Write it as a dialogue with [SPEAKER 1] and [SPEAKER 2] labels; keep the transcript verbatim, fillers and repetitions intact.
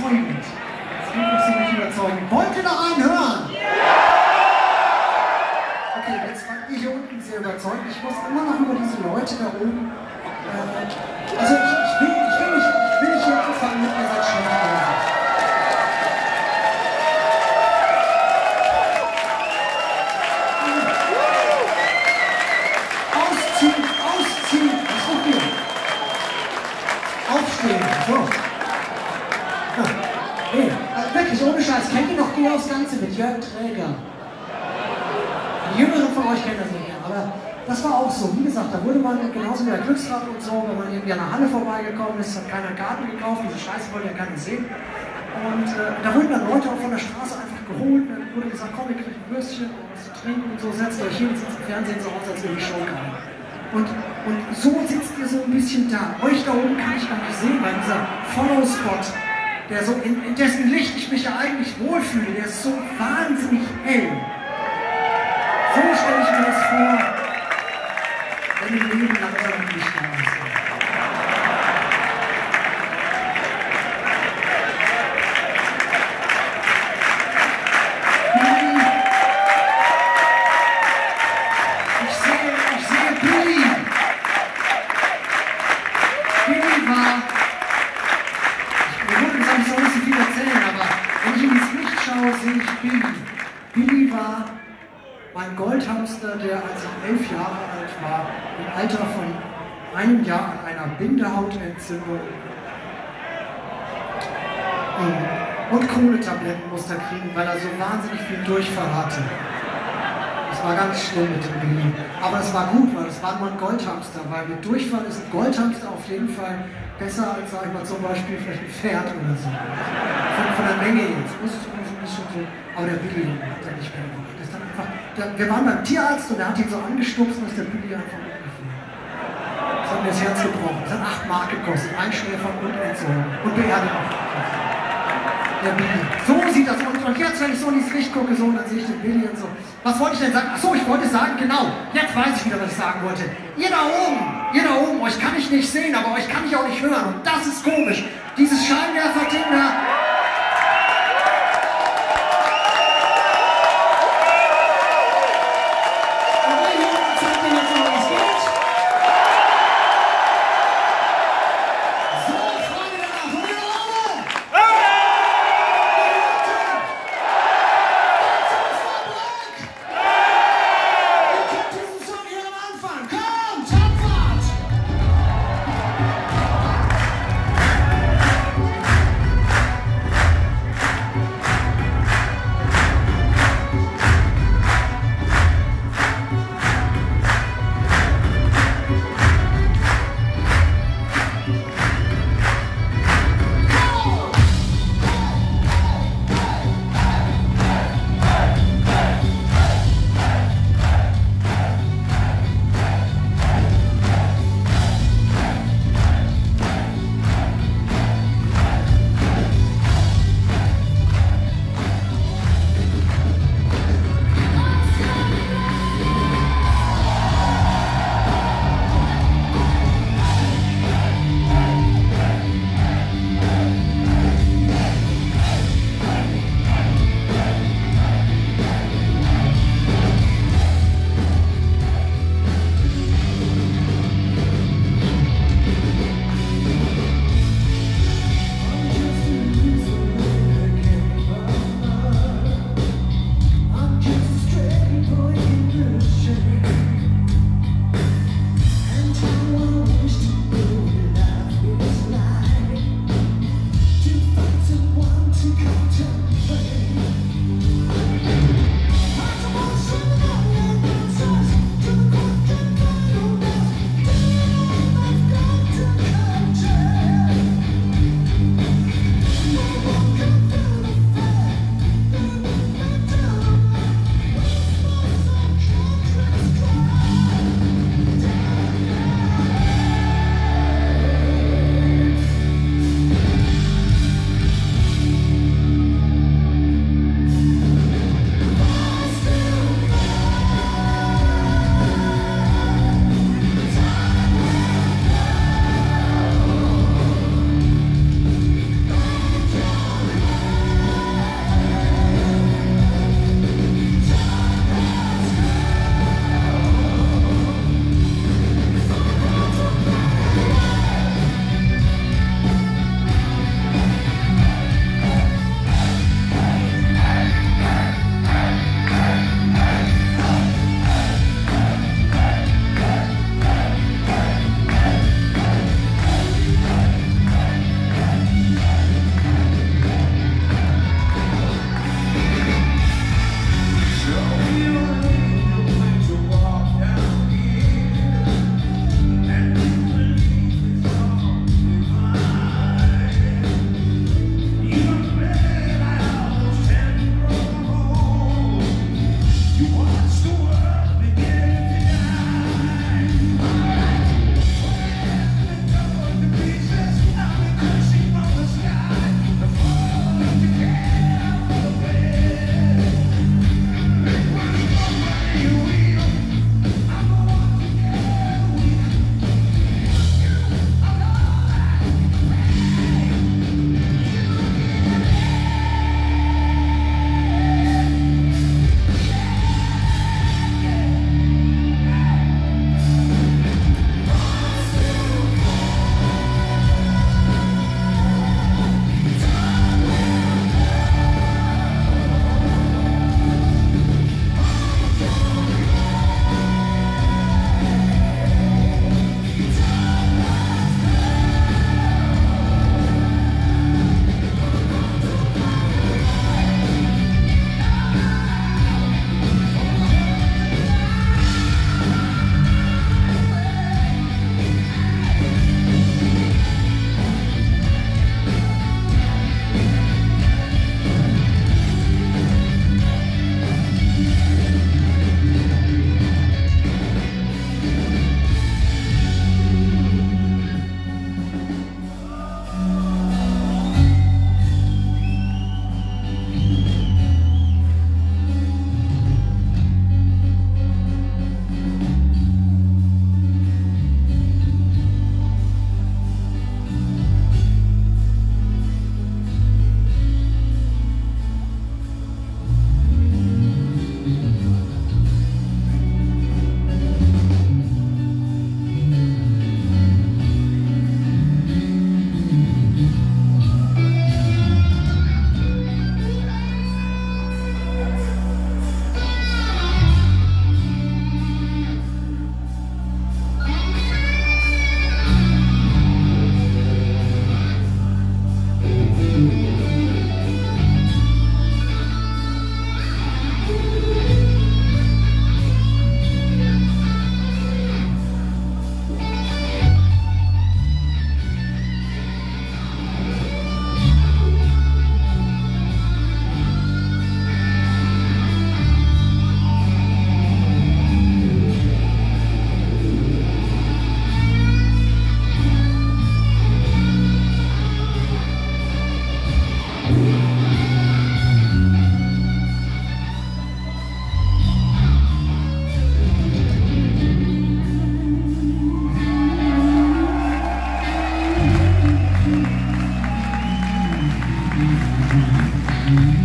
[SPEAKER 1] überzeugend. Das klingt nicht so nicht überzeugend. Wollt ihr noch einen hören? Okay, jetzt war ich hier unten sehr überzeugend. Ich muss immer noch über diese Leute da oben. Äh, also ich, ich, will, ich, will nicht, ich will nicht hier anfangen mit ihr seid schlecht oder so. Ausziehen, ausziehen. Was macht ihr? Aufstehen. So. Ja. Hey, also wirklich, ohne Scheiß. Kennt ihr noch die aufs Ganze mit Jörg Träger? Die Jüngeren von euch kennen das nicht mehr, aber das war auch so. Wie gesagt, da wurde man genauso wie der Glücksrad und so, wenn man irgendwie an der Halle vorbeigekommen ist, hat keiner Karten gekauft, diese Scheiße wollte ja keiner sehen. Und äh, da wurden dann Leute auch von der Straße einfach geholt, dann wurde gesagt, komm, ihr kriegt ein Würstchen und was zu trinken und so, setzt euch hin, sitzt im Fernsehen so aus, als wäre die Show geil. Und, und so sitzt ihr so ein bisschen da. Euch da oben kann ich gar nicht sehen, weil dieser Follow-Spot, der so in, in dessen Licht ich mich ja eigentlich wohlfühle, der ist so wahnsinnig hell. So stelle ich mir das vor, wenn im Leben langsam nicht da ist. Ich sehe, ich sehe Billy. Billy war, ich würde sagen, ich soll nicht so viel erzählen, aber wenn ich in das Licht schaue, sehe ich Billy. Billy war mein Goldhamster, der als ich elf Jahre alt war, im Alter von einem Jahr an einer Bindehautentzündung und Kohletabletten musste kriegen, weil er so wahnsinnig viel Durchfall hatte. Das war ganz schlimm mit dem Billy. Aber es war gut, weil es war nur ein Goldhamster, weil mit Durchfall ist ein Goldhamster auf jeden Fall besser als, sag ich mal, zum Beispiel vielleicht ein Pferd oder so. Von, von der Menge jetzt. Das ist ein bisschen so. Aber der Billy hat er nicht mehr gemacht. Das ist dann einfach, der, wir waren beim Tierarzt und er hat ihn so angestupst und ist der Billy einfach umgefallen. Das hat mir das Herz gebrochen. Das hat acht Mark gekostet. Einschläfern und Entsorgung. Und Beerdigung. Der Billy. So sieht das aus. Und jetzt, wenn ich so in dieses Licht gucke, so, dann sehe ich den Billy und so. Was wollte ich denn sagen? Achso, ich wollte sagen, genau. Jetzt weiß ich wieder, was ich sagen wollte. Ihr da oben, ihr da oben, euch kann ich nicht sehen, aber euch kann ich auch nicht hören. Und das ist komisch. Dieses Scheinwerfer-Ding da. Mhm.